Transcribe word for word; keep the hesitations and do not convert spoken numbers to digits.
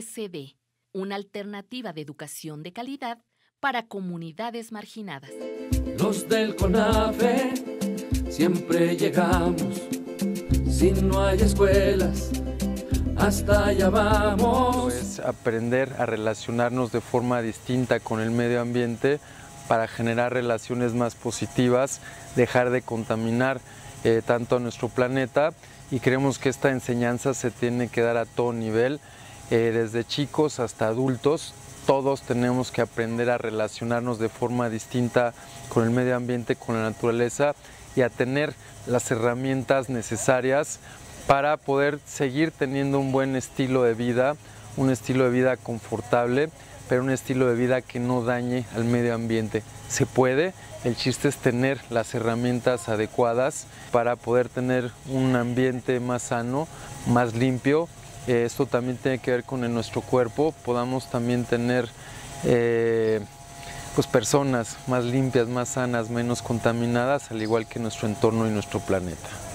S D, una alternativa de educación de calidad para comunidades marginadas. Los del CONAFE siempre llegamos, si no hay escuelas, hasta allá vamos. Es aprender a relacionarnos de forma distinta con el medio ambiente para generar relaciones más positivas, dejar de contaminar eh, tanto a nuestro planeta, y creemos que esta enseñanza se tiene que dar a todo nivel, eh, desde chicos hasta adultos. Todos tenemos que aprender a relacionarnos de forma distinta con el medio ambiente, con la naturaleza, y a tener las herramientas necesarias para poder seguir teniendo un buen estilo de vida, un estilo de vida confortable, pero un estilo de vida que no dañe al medio ambiente. Se puede, el chiste es tener las herramientas adecuadas para poder tener un ambiente más sano, más limpio. Eh, esto también tiene que ver con en nuestro cuerpo, podamos también tener eh, pues personas más limpias, más sanas, menos contaminadas, al igual que nuestro entorno y nuestro planeta.